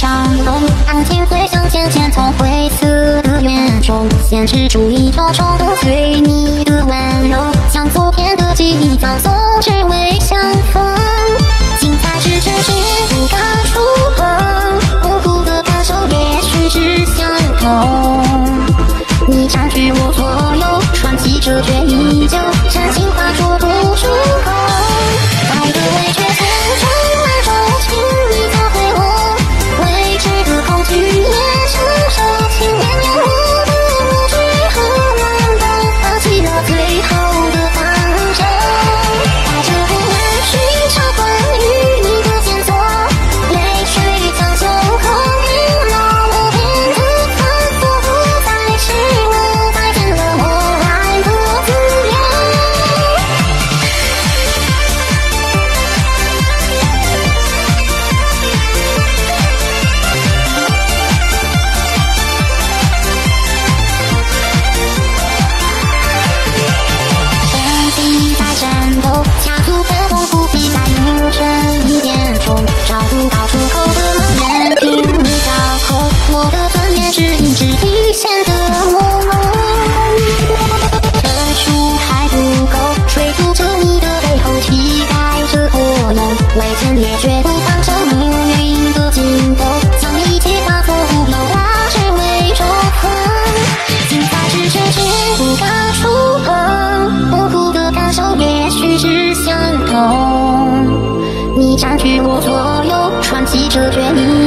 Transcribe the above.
长龙，向前会向前，前从灰色的远中，现实主义多重的对你的温柔，像昨天的记忆放松，只为相逢。精彩是真实不敢触碰，模糊的感受也许是相同。你占据我所有，传奇哲学依旧，真心话说不出口。爱的味觉千种万种，请你教会我，未知的恐惧也承受，请原谅我的无知和懵懂，放弃了最后的放手。带着不安寻找关于你的线索，泪水将胸口凝落，我变得反复，不再是我，改变了我爱的自由。天地在战斗，加速奔赴不必在凌晨一点钟，找不到出口的梦，任凭你找口，我的尊严是一直体现的我。这树还不够，追逐着你的背后，期待着火焰，未曾也绝不放手，命运的尽头，将一切化作乌有，化只为永恒。精彩是真实不敢触碰，模糊的感受也许是相同。你占据我所有，传奇哲学你